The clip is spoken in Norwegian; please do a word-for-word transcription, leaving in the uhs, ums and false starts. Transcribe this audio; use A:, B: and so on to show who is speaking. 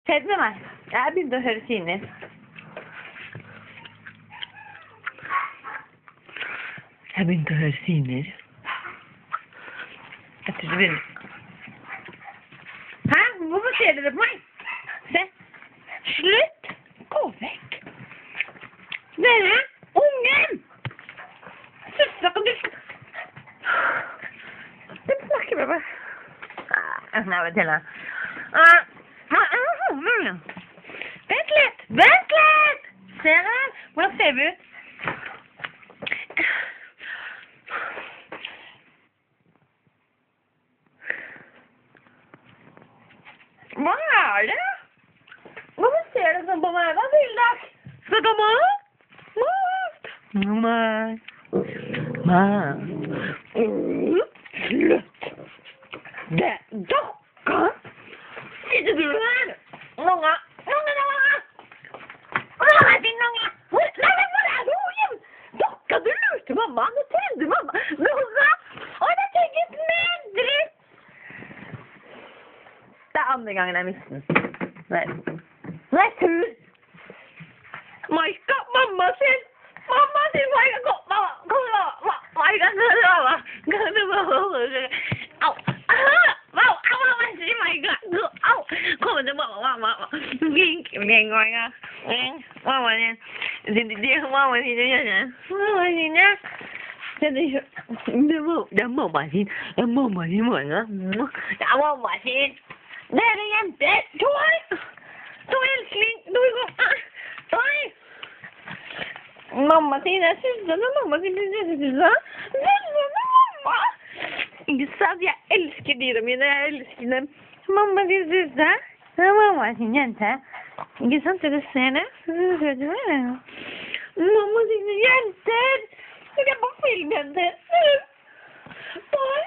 A: Ped med meg. Jeg begynte å høre Sini. Jeg begynte å høre Siner. Jeg tror det begynner. Hæ? Hvorfor ser dere på meg? Se. Slutt! Gå vekk. Dere, ungen! Søster, kan du... Du snakker med meg. Nei, vet til deg. Vent litt! Vent litt! Ser dere? Hvordan ser vi ut? Hva er det? Hvorfor ser du sånn på meg? Hva vil du? Skal du ha mat? Mat? Mat? Mat? Slutt! Det er dokka! Sitter du her? Nonga! Nonga, nonga! Nonga, din nonga! Nei, men hvor er du, hjem? Dokka, du lurte mamma! Nå trengte mamma! Nonga! Å, det er ikke mer dritt! Det er andre gangen jeg mister den. Nei. Nei, tur! Maika, mamma sin! Mamma sin, Maika, kom! Mamma, kom da! Maika, kom da! Kom da! Au! Au! Au, mamma sin, Maika! Au! Kom da, mamma, mamma! Vink, vink, Maika! Mamma sin. Det er mamma sin, det er mamma sin, ja. Det er mamma sin. Det er mamma sin, Maika. Det er mamma sin. Dere jenter, Tor! Tor, elskling, Tor, kom! Tor! Mamma sier, jeg synes det er mamma sier, jeg synes det er mamma! Ikke sant, jeg elsker dyra mine, jeg elsker dem. Mamma sier, synes det? Det er mamma sin jente. Ikke sant, dere ser det? Mamma sier, jenter! Jeg er på film, jenter! Tor!